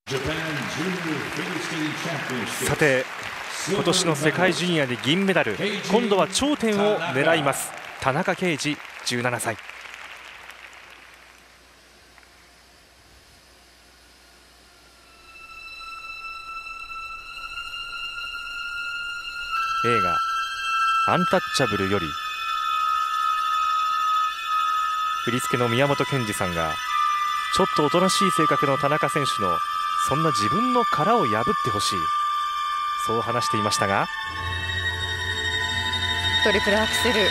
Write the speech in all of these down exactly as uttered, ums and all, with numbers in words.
さて、今年の世界ジュニアで銀メダル、今度は頂点を狙います田中圭司じゅうななさい。映画「アンタッチャブル」より振り付けの宮本賢二さんがちょっとおとなしい性格の田中選手のそんな自分の殻を破ってほしい、そう話していましたが、 トリプルアクセル。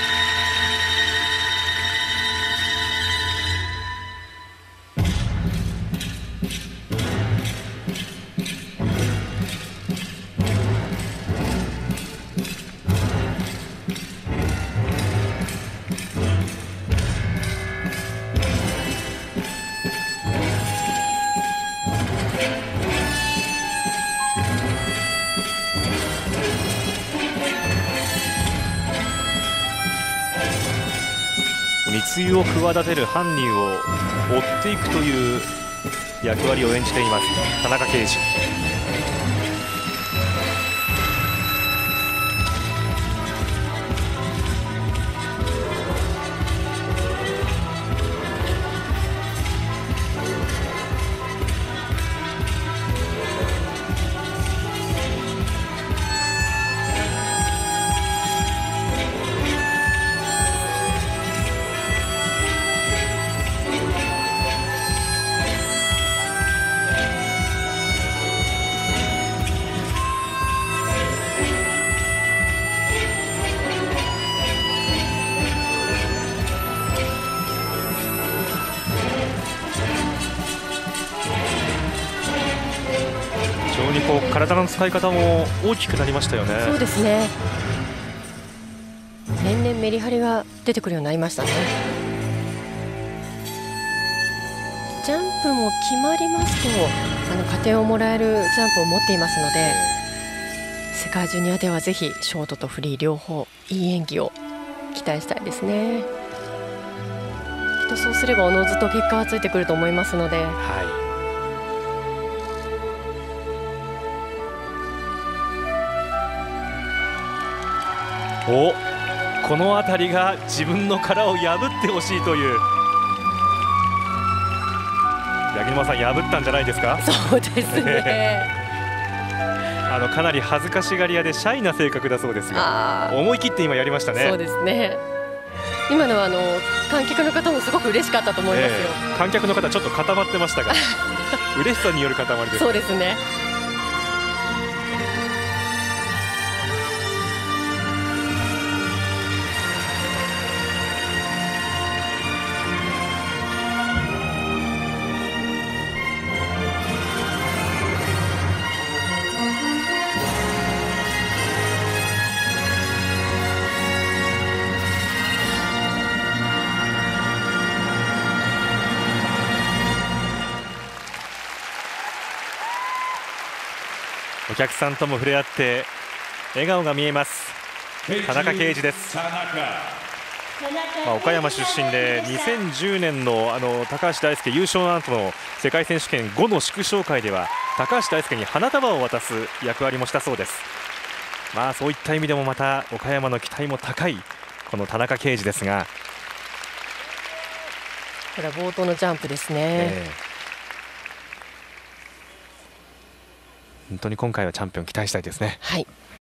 密輸を企てる犯人を追っていくという役割を演じています田中圭司。非常にこう体の使い方も大きくなりましたよね。 そうですね。年々メリハリが出てくるようになりましたね。ジャンプも決まりますとあの加点をもらえるジャンプを持っていますので、世界ジュニアではぜひショートとフリー両方いい演技を期待したいですね。きっとそうすればおのずと結果はついてくると思いますので、 はい、おこの辺りが自分の殻を破ってほしいという、八木沼さん破ったんじゃないですか。 そうですねあのかなり恥ずかしがり屋でシャイな性格だそうですが、思い切って今やりましたね。 そうですね。今のはあの観客の方もすごく嬉しかったと思いますよ。 えー、観客の方ちょっと固まってましたが嬉しさによる塊です。 そうですね。 お客さんとも触れ合って笑顔が見えます田中圭司です。まあ、岡山出身でにせんじゅうねん の, あの高橋大輔優勝の後の世界選手権ごの祝勝会では高橋大輔に花束を渡す役割もしたそうです。まあ、そういった意味でもまた岡山の期待も高いこの田中圭司ですが、 これは冒頭のジャンプですね。えー本当に今回はチャンピオン期待したいですね。 はい。